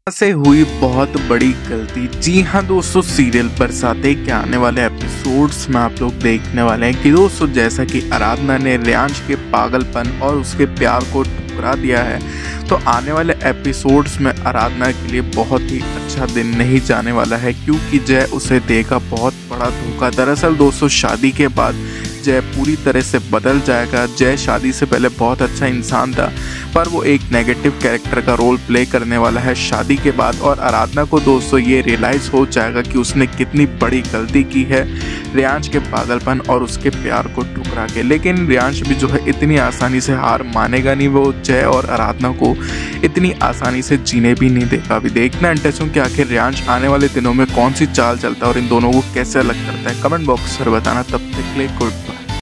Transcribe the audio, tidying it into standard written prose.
से हुई बहुत बड़ी गलती। जी हाँ दोस्तों, सीरियल बरसाते के आने वाले एपिसोड्स में आप लोग देखने वाले हैं कि दोस्तों जैसा कि आराधना ने रियांश के पागलपन और उसके प्यार को ठुकरा दिया है, तो आने वाले एपिसोड्स में आराधना के लिए बहुत ही अच्छा दिन नहीं जाने वाला है, क्योंकि जय उसे देगा बहुत बड़ा धोखा। दरअसल दोस्तों, शादी के बाद जय पूरी तरह से बदल जाएगा। जय शादी से पहले बहुत अच्छा इंसान था, पर वो एक नेगेटिव कैरेक्टर का रोल प्ले करने वाला है शादी के बाद। और आराधना को दोस्तों ये रियलाइज़ हो जाएगा कि उसने कितनी बड़ी गलती की है रियांश के पागलपन और उसके प्यार को ठुकरा के। लेकिन रियांश भी जो है इतनी आसानी से हार मानेगा नहीं, वो जय और आराधना को इतनी आसानी से जीने भी नहीं देगा। अभी देखना इंटरेस्टिंग कि आखिर रियांश आने वाले दिनों में कौन सी चाल चलता है और इन दोनों को कैसे अलग करता है। कमेंट बॉक्स पर बताना। तब तक के लिए गुड बाय।